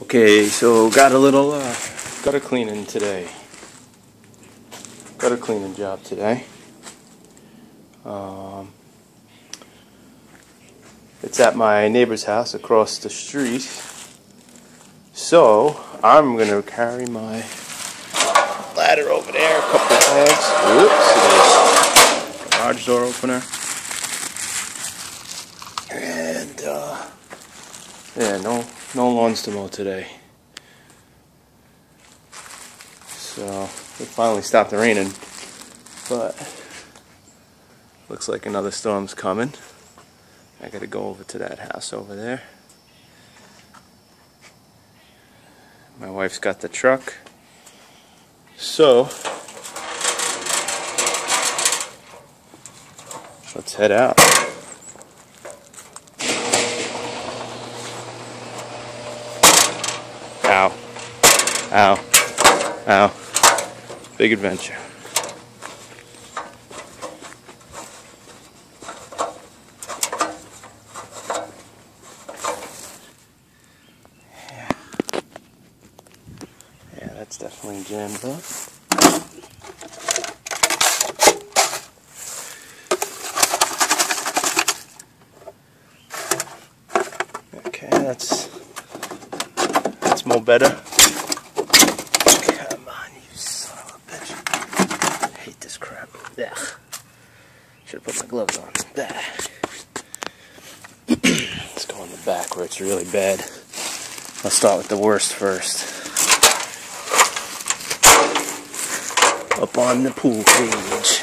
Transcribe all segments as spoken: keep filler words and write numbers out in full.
Okay, so got a little uh, gutter cleaning today. Gutter cleaning job today. Um, it's at my neighbor's house across the street. So I'm gonna carry my ladder over there, a couple of bags. Whoops! Garage door opener. And uh, yeah, no no lawns to mow today. So it finally stopped raining, but looks like another storm's coming. I gotta go over to that house over there. My wife's got the truck, so let's head out. Ow. Ow. Ow. Big adventure. Yeah. Yeah, that's definitely jammed up. Okay, that's that's more better. Come on, you son of a bitch. I hate this crap. Yeah. Should have put my gloves on. Let's go on the back where it's really bad. I'll start with the worst first. Up on the pool cage.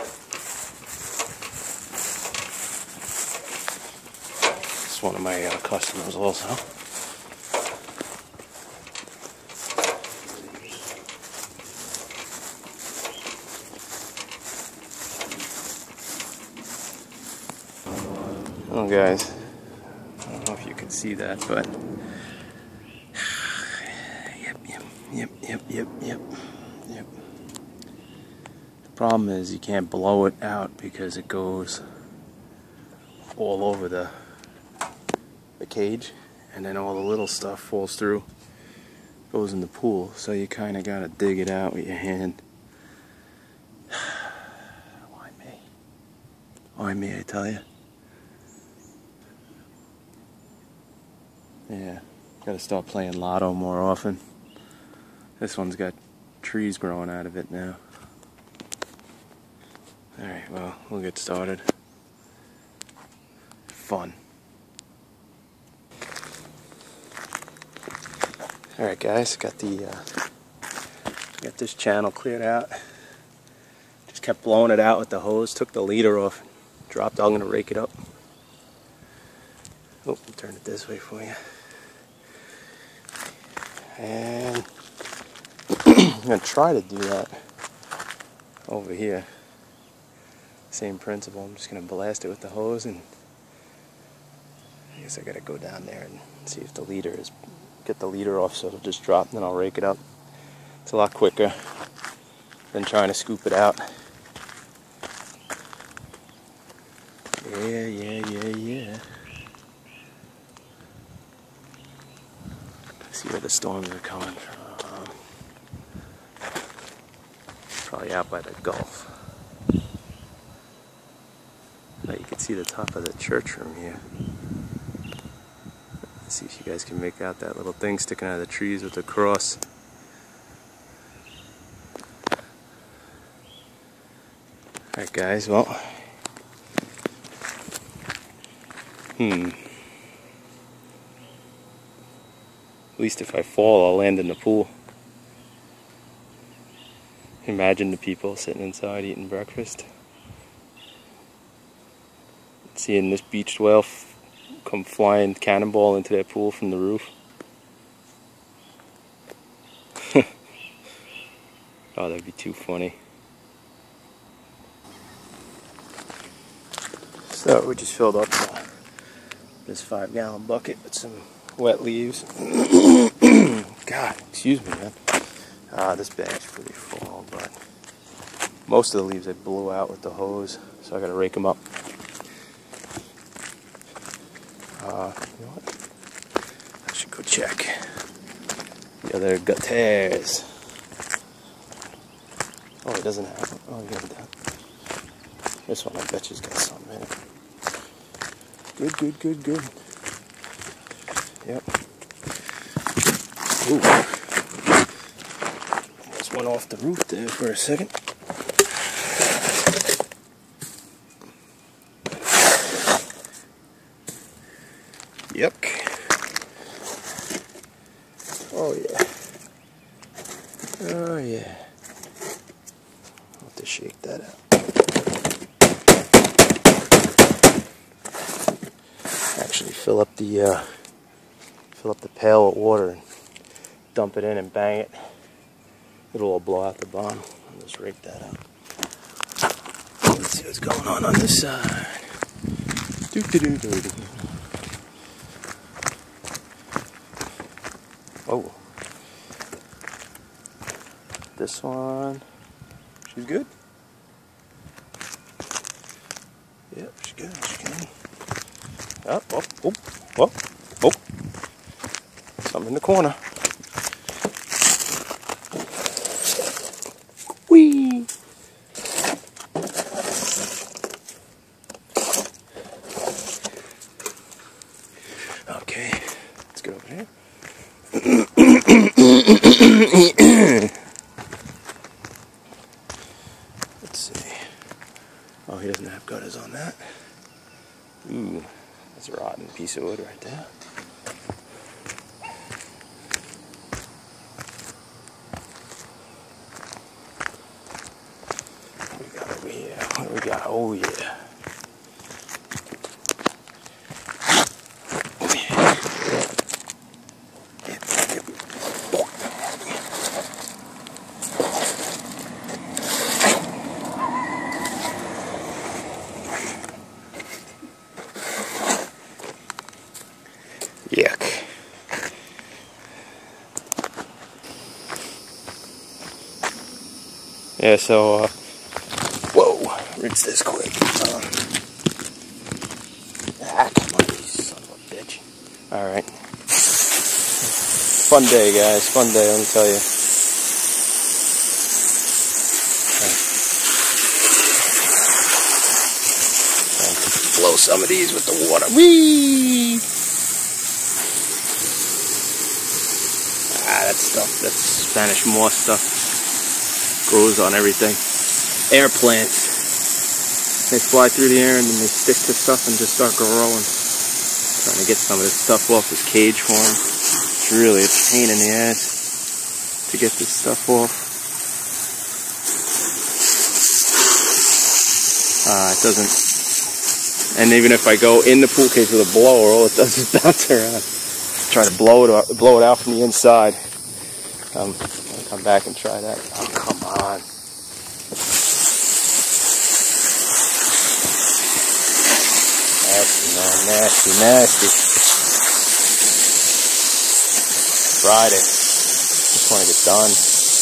It's one of my uh, customers also. Oh guys, I don't know if you can see that, but yep, yep, yep, yep, yep, yep, yep. The problem is you can't blow it out because it goes all over the the cage, and then all the little stuff falls through, goes in the pool. So you kind of gotta dig it out with your hand. Why me? Why me? I tell you. Yeah, gotta start playing lotto more often. This one's got trees growing out of it now. Alright, well, we'll get started. Fun. Alright guys, got the uh, got this channel cleared out. Just kept blowing it out with the hose, took the leader off, dropped. I'm gonna rake it up. Oh, turn it this way for you. And I'm going to try to do that over here. Same principle. I'm just going to blast it with the hose, and I guess I got to go down there and see if the leader is, get the leader off so it'll just drop, and then I'll rake it up. It's a lot quicker than trying to scoop it out. Yeah, yeah, yeah, yeah. See where the storms are coming from. Probably out by the Gulf. Now you can see the top of the church from here. Let's see if you guys can make out that little thing sticking out of the trees with the cross. Alright guys, well. Hmm. At least if I fall, I'll land in the pool. Imagine the people sitting inside eating breakfast. Seeing this beached whale f come flying cannonball into their pool from the roof. Oh, that'd be too funny. So we just filled up uh, this five gallon bucket with some wet leaves. God, excuse me, man. Uh, this bag's pretty full, but most of the leaves I blew out with the hose, so I gotta rake them up. Uh, you know what? I should go check. The other gutters. Oh, he doesn't have. Oh, he has that. This one, I bet you's got something in it. Good, good, good, good. Yep. Ooh. Almost went off the roof there for a second. Yuck. Oh yeah. Oh yeah. I'll have to shake that out. Actually fill up the uh, fill up the pail with water and dump it in and bang it. It'll all blow out the bottom. I'll just rake that out. Let's see what's going on on this side. Doo -doo -doo -doo -doo. Oh, this one, she's good. Yep, she's good, she's good. Oh, oh, oh, oh, oh. Something in the corner. Whee! Okay, let's get over here. Let's see. Oh, he doesn't have gutters on that. Ooh, that's a rotten piece of wood right there. What do we got over here? What do we got? Oh, yeah. Yuck. Yeah, so, uh, whoa, rinse this quick. Uh, ah, come on, you son of a bitch. Alright. Fun day, guys, fun day, let me tell you. Blow some of these with the water. Whee! Ah, that stuff, that's Spanish moss stuff. Grows on everything. Air plants. They fly through the air and then they stick to stuff and just start growing. Trying to get some of this stuff off this cage for them. It's really a pain in the ass to get this stuff off. Uh, it doesn't. And even if I go in the pool cage with a blower, all it does is bounce around. Try to blow it out, blow it out from the inside. Um, I'll come back and try that. Oh, come on. Nasty, man. Nasty, nasty. Friday. Just want to get done.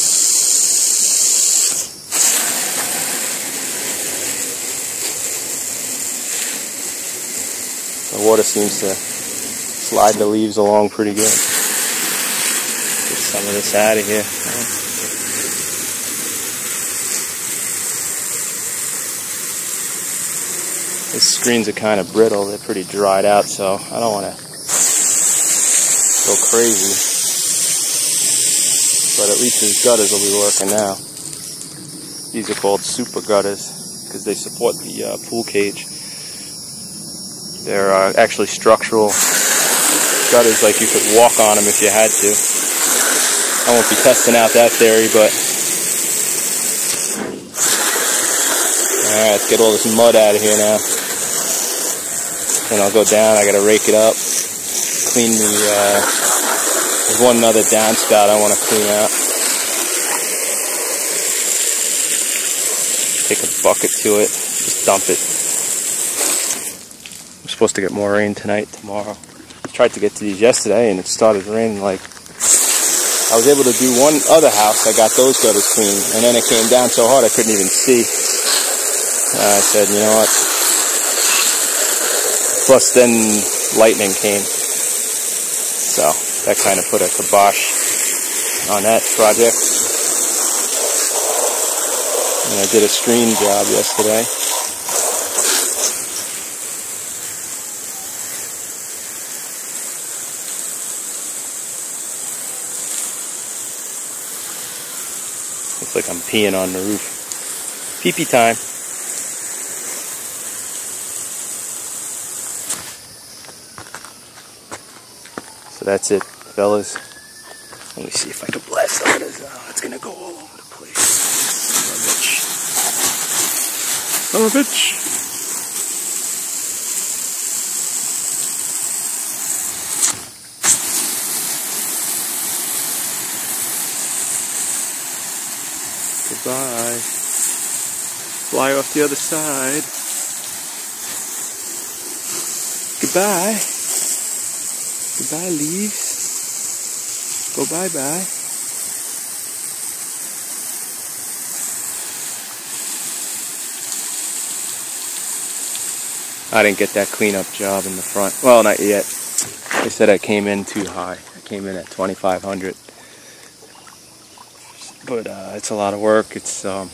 The water seems to slide the leaves along pretty good. Get some of this out of here. These screens are kind of brittle. They're pretty dried out, so I don't want to go crazy. But at least his gutters will be working now. These are called super gutters because they support the uh, pool cage. They're uh, actually structural gutters, like you could walk on them if you had to. I won't be testing out that theory, but alright, let's get all this mud out of here now. Then I'll go down, I gotta rake it up, clean the, uh, there's one other downspout I want to clean out. Take a bucket to it, just dump it. We're supposed to get more rain tonight, tomorrow. I tried to get to these yesterday and it started raining like, I was able to do one other house, I got those gutters clean, and then it came down so hard I couldn't even see. Uh, I said, you know what? Plus then lightning came. So that kind of put a kibosh on that project. And I did a screen job yesterday. Looks like I'm peeing on the roof. Pee-pee time. So that's it, fellas. Let me see if I can blast some of this out. It's gonna go all over the place. Son of a bitch. Son of a bitch. Goodbye. Fly off the other side. Goodbye. Goodbye, leaves. Go bye-bye. I didn't get that cleanup job in the front. Well, not yet. They said I came in too high. I came in at twenty-five hundred. But uh, it's a lot of work. It's um.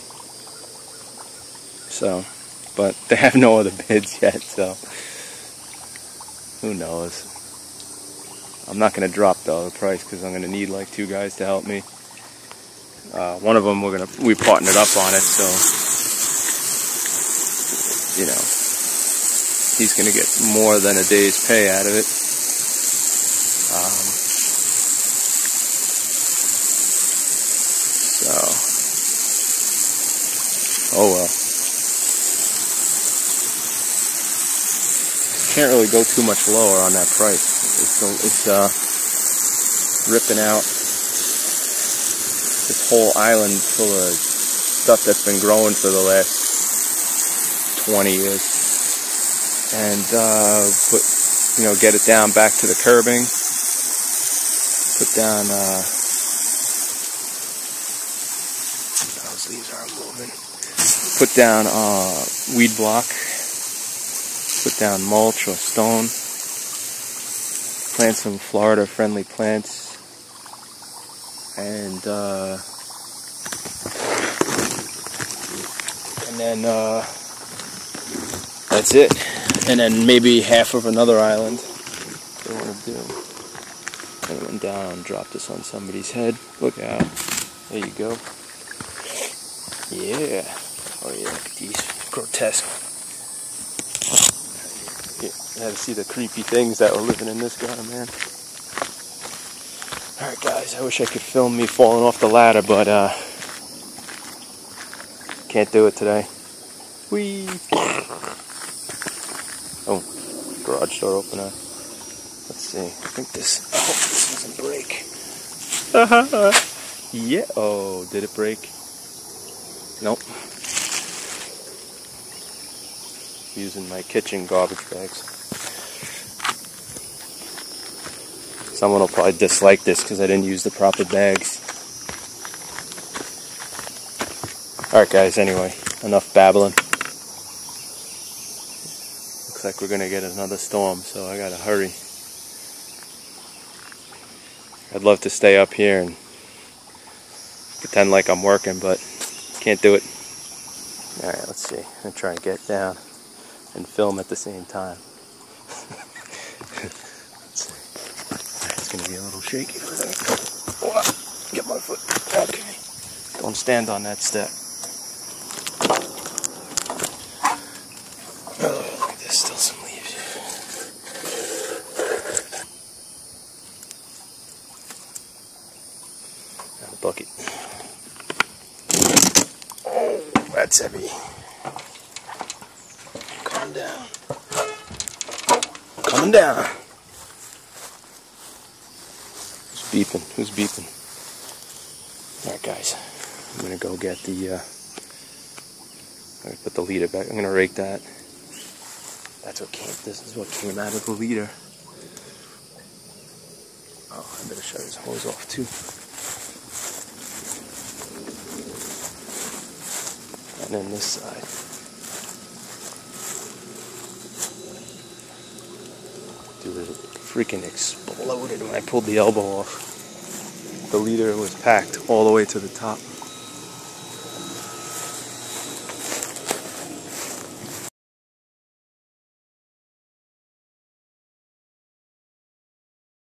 So, but they have no other bids yet. So, who knows? I'm not going to drop though the price because I'm going to need like two guys to help me. Uh, one of them we're gonna we partnered up on it, so you know he's going to get more than a day's pay out of it. Um, so, oh well. Can't really go too much lower on that price. It's it's uh, ripping out this whole island full of stuff that's been growing for the last twenty years, and uh, put you know get it down back to the curbing. Put down uh, those leaves aren't moving. Put down uh, weed block. Put down mulch or stone. Plant some Florida-friendly plants, and uh, and then uh, that's it. And then maybe half of another island. What do I want to do? I went down and dropped this on somebody's head. Look out! There you go. Yeah. Oh yeah, look at these grotesque. You had to see the creepy things that were living in this guy, man. Alright guys, I wish I could film me falling off the ladder, but uh can't do it today. Whee! Oh, garage door opener. Let's see. I think this I hope this doesn't break. Yeah, oh, did it break? Nope. Using my kitchen garbage bags. Someone will probably dislike this because I didn't use the proper bags. Alright guys, anyway, enough babbling. Looks like we're gonna get another storm, so I gotta hurry. I'd love to stay up here and pretend like I'm working, but can't do it. Alright, let's see. I'm gonna try and get down and film at the same time. It's gonna be a little shaky. Get my foot. Okay. Don't stand on that step. Oh, look at this. Still some leaves. Got a bucket. Oh, that's heavy. Calm down. Calm down. Who's beeping? Who's beeping? Alright guys, I'm gonna go get the uh I'm gonna put the leader back. I'm gonna rake that. That's what came this is what came out of the leader. Oh, I better shut his hose off too. And then this side. Dude, it freaking exploded when I pulled the elbow off. the leader was packed all the way to the top.